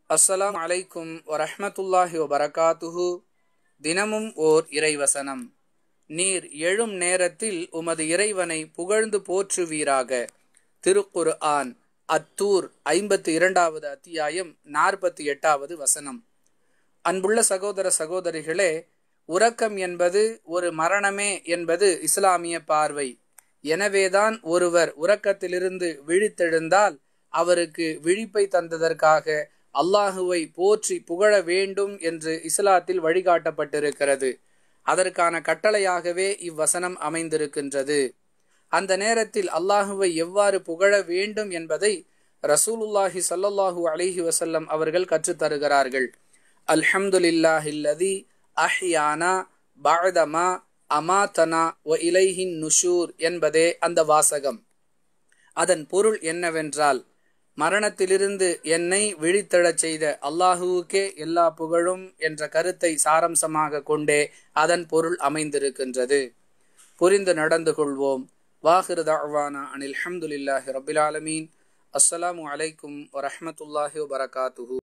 அஸ்ஸலாமு அலைக்கும் வரஹ்மத்துல்லாஹி வபரகாத்துஹு. தினமும் ஓர் இறைவசனம். நீர் எழும் நேரத்தில் உமது இறைவனை புகழ்ந்து போற்றுவீராக. திருக்குர்ஆன் அத்தூர் 52வது அத்தியாயம் 48வது வசனம். அன்புள்ள சகோதர சகோதரிகளே, உறக்கம் என்பது ஒரு மரணமே என்பது இஸ்லாமிய பார்வை. எனவேதான் ஒருவர் உறக்கத்திலிருந்து விழித்தெழுந்தால் அவருக்கு விழிப்பை தந்ததற்காக அல்லாஹுவை போற்றி புகழ வேண்டும் என்று இஸ்லாத்தில் வழிகாட்டப்பட்டிருக்கிறது. அதற்கான கட்டளையாகவே இவ்வசனம் அமைந்திருக்கின்றது. அந்த நேரத்தில் அல்லாஹுவை எவ்வாறு புகழ வேண்டும் என்பதை ரசூலுல்லாஹி ஸல்லல்லாஹு அலைஹி வஸல்லம் அவர்கள் கற்றுத்தருகிறார்கள். அல்ஹம்துலில்லாஹில்லதி அஹ்யானா பஅதமா அமாதனா வ இலைஹின் நுஷூர் என்பதே அந்த வாசகம். அதன் பொருள் என்னவென்றால், மரணத்திலிருந்து என்னை விழித்தெழச் செய்த அல்லாஹுவுக்கே எல்லா புகழும் என்ற கருத்தை சாரம்சமாக கொண்டே அதன் பொருள் அமைந்திருக்கின்றது. புரிந்து நடந்து கொள்வோம். வாஹிரு தஅவானா அனில் ஹம்துலில்லாஹி ரப்பில் ஆலமீன். அஸ்ஸலாமு அலைக்கும் வரஹ்மத்துல்லாஹி வபரகாத்துஹு.